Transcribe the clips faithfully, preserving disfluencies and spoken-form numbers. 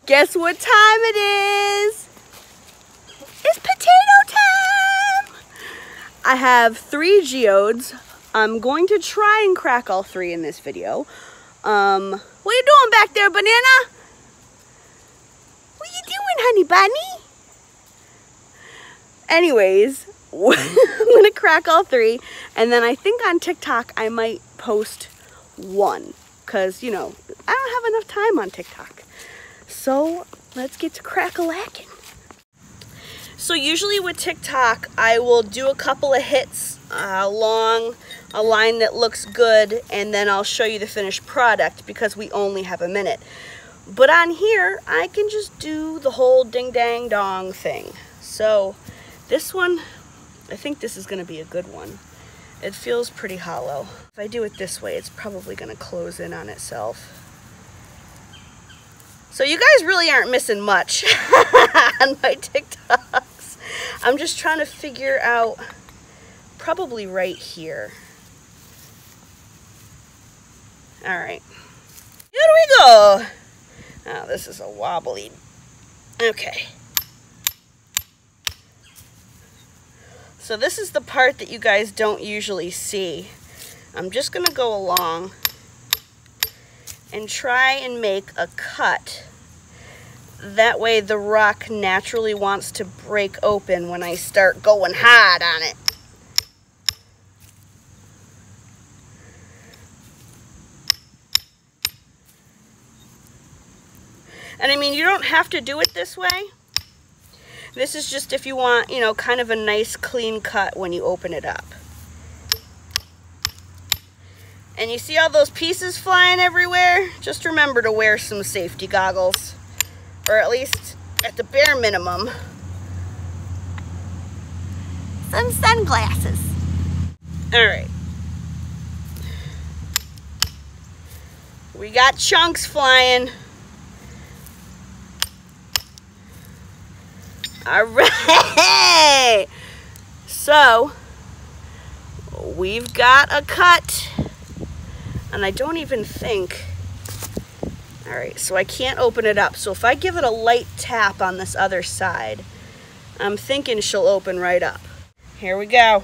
Guess what time it is? It's potato time! I have three geodes. I'm going to try and crack all three in this video. Um, what are you doing back there, Banana? What are you doing, honey bunny? Anyways, I'm gonna crack all three, and then I think on TikTok I might post one, because, you know, I don't have enough time on TikTok. So let's get to crack-a-lacking. So usually with TikTok, I will do a couple of hits uh, along a line that looks good, and then I'll show you the finished product because we only have a minute. But on here, I can just do the whole ding-dang-dong thing. So this one, I think this is going to be a good one. It feels pretty hollow. If I do it this way, it's probably going to close in on itself. So you guys really aren't missing much on my TikToks. I'm just trying to figure out, probably right here. All right, here we go. Oh, this is a wobbly. Okay. So this is the part that you guys don't usually see. I'm just gonna go along and try and make a cut. That way the rock naturally wants to break open when I start going hard on it. And I mean, you don't have to do it this way. This is just if you want, you know, kind of a nice clean cut when you open it up. And you see all those pieces flying everywhere? Just remember to wear some safety goggles. Or at least, at the bare minimum, some sunglasses. All right. We got chunks flying. All right. So, we've got a cut. And I don't even think, all right, so I can't open it up. So if I give it a light tap on this other side, I'm thinking she'll open right up. Here we go.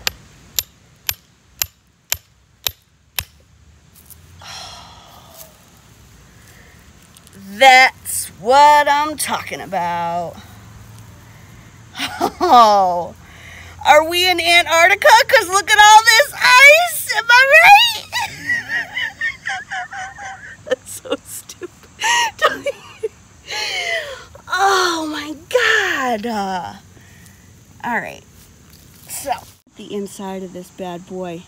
That's what I'm talking about. Oh, are we in Antarctica? Because look at all this ice. Am I right? That's so stupid. Oh my God. Uh, all right. So, the inside of this bad boy.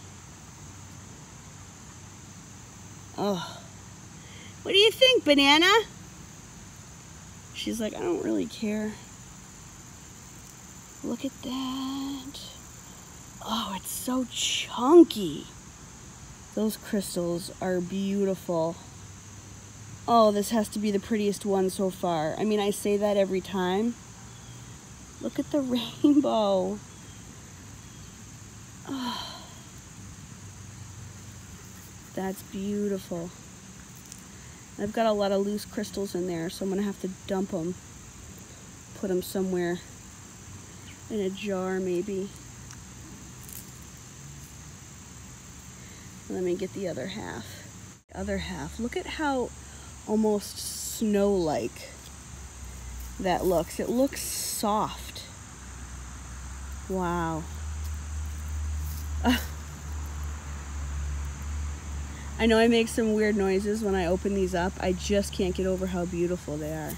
Oh. What do you think, Banana? She's like, I don't really care. Look at that. Oh, it's so chunky. Those crystals are beautiful. Oh, this has to be the prettiest one so far. I mean, I say that every time. Look at the rainbow. Oh, that's beautiful. I've got a lot of loose crystals in there, so I'm gonna have to dump them. Put them somewhere. In a jar, maybe. Let me get the other half. The other half. Look at how almost snow-like that looks. It looks soft. Wow. Uh, I know I make some weird noises when I open these up. I just can't get over how beautiful they are.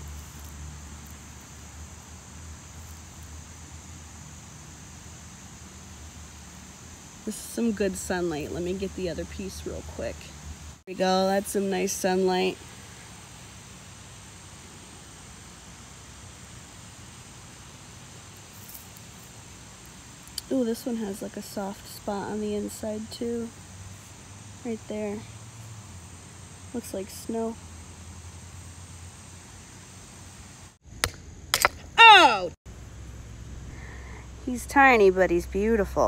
This is some good sunlight. Let me get the other piece real quick. There we go. That's some nice sunlight. Ooh, this one has like a soft spot on the inside too. Right there. Looks like snow. Oh! He's tiny, but he's beautiful.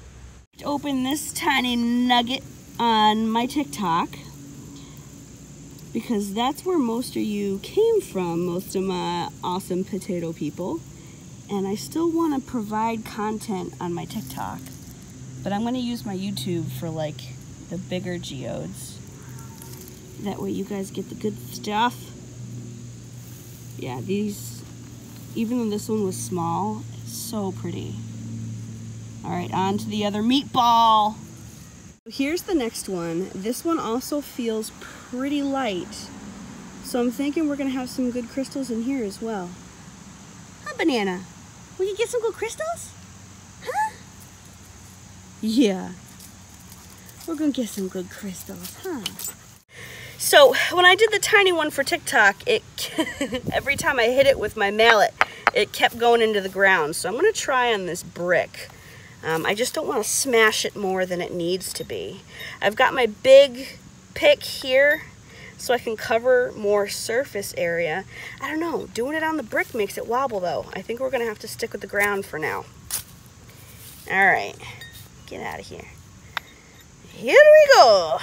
Open this tiny nugget on my TikTok. because that's where most of you came from, most of my awesome potato people. And I still want to provide content on my TikTok, but I'm going to use my YouTube for like the bigger geodes. That way you guys get the good stuff. Yeah, these, even though this one was small, it's so pretty. All right, on to the other meatball. Here's the next one. This one also feels pretty light. So I'm thinking we're gonna have some good crystals in here as well. Huh, Banana? We can get some good crystals? Huh? Yeah. We're gonna get some good crystals, huh? So when I did the tiny one for TikTok, it every time I hit it with my mallet, it kept going into the ground. So I'm gonna try on this brick. Um, I just don't want to smash it more than it needs to be. I've got my big pick here so I can cover more surface area. I don't know, doing it on the brick makes it wobble though. I think we're gonna have to stick with the ground for now. All right, get out of here. Here we go.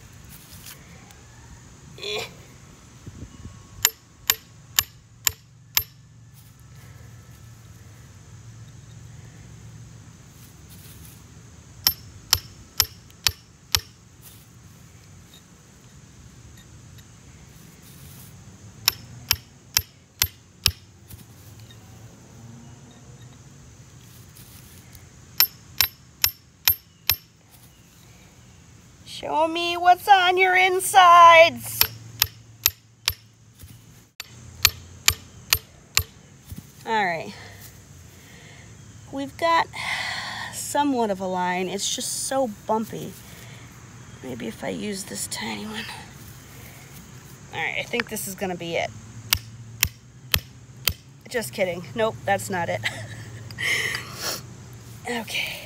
Eh. Show me what's on your insides. All right. We've got somewhat of a line. It's just so bumpy. Maybe if I use this tiny one. All right, I think this is gonna be it. Just kidding. Nope, that's not it. Okay.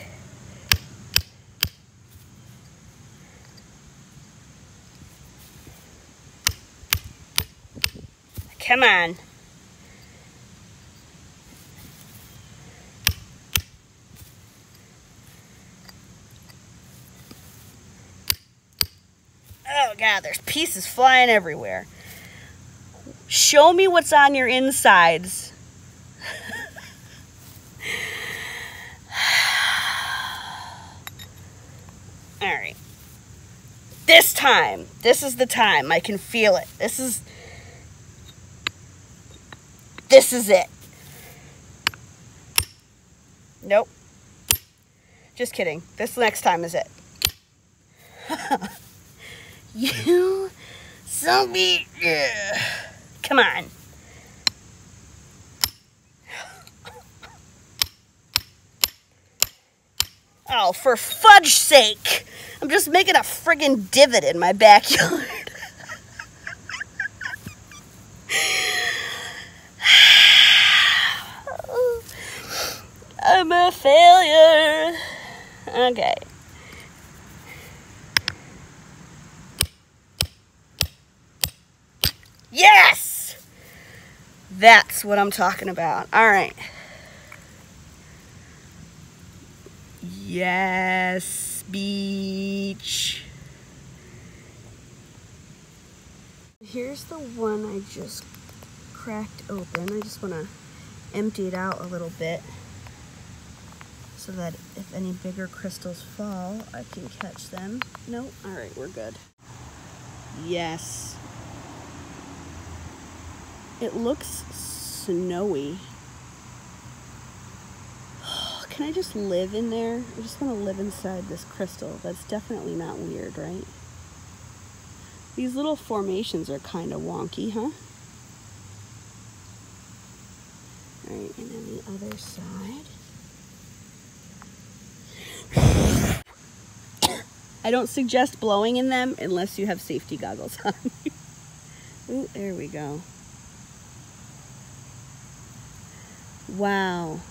Come on. Oh God, there's pieces flying everywhere. Show me what's on your insides. All right. This time, this is the time. I can feel it. This is... This is it. Nope. Just kidding. This next time is it. You zombie. Yeah. Come on. Oh, for fudge's sake. I'm just making a friggin' divot in my backyard. I'm a failure. Okay. Yes! That's what I'm talking about. All right. Yes, beach. Here's the one I just cracked open. I just want to empty it out a little bit so that if any bigger crystals fall, I can catch them. Nope. All right, we're good. Yes. It looks snowy. Can I just live in there? I just want to live inside this crystal. That's definitely not weird, right? These little formations are kind of wonky, huh? All right, and then the other side. I don't suggest blowing in them unless you have safety goggles on. Ooh, there we go. Wow.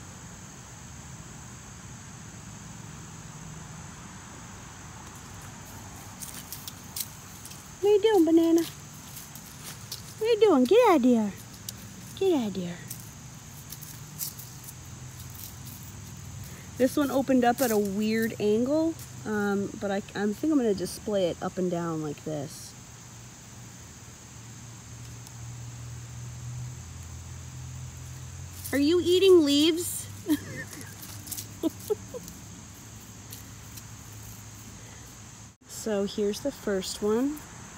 What are you doing, Banana? What are you doing? Get out of here. Get out of here. This one opened up at a weird angle, um, but I, I think I'm going to display it up and down like this. Are you eating leaves? So here's the first one.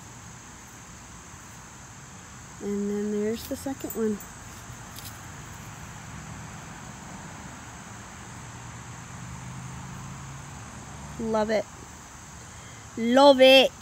And then there's the second one. Love it. Love it.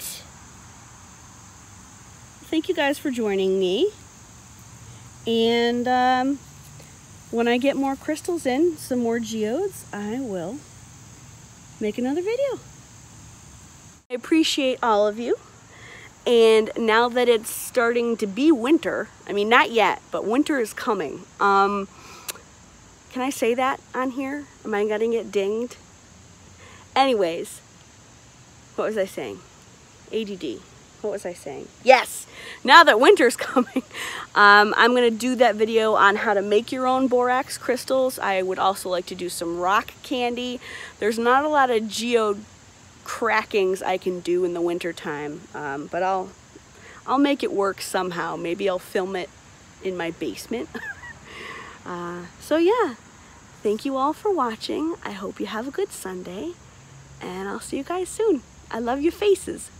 Thank you guys for joining me. And um, when I get more crystals in, some more geodes, I will make another video. I appreciate all of you. And now that it's starting to be winter, I mean, not yet, but winter is coming. Um, can I say that on here? Am I gonna get dinged? Anyways, what was I saying? A D D. What was I saying? Yes, now that winter's coming, um, I'm gonna do that video on how to make your own borax crystals. I would also like to do some rock candy. There's not a lot of geode crackings I can do in the winter time, um, but I'll I'll make it work somehow. Maybe I'll film it in my basement. uh, so yeah, thank you all for watching. I hope you have a good Sunday, and I'll see you guys soon. I love your faces.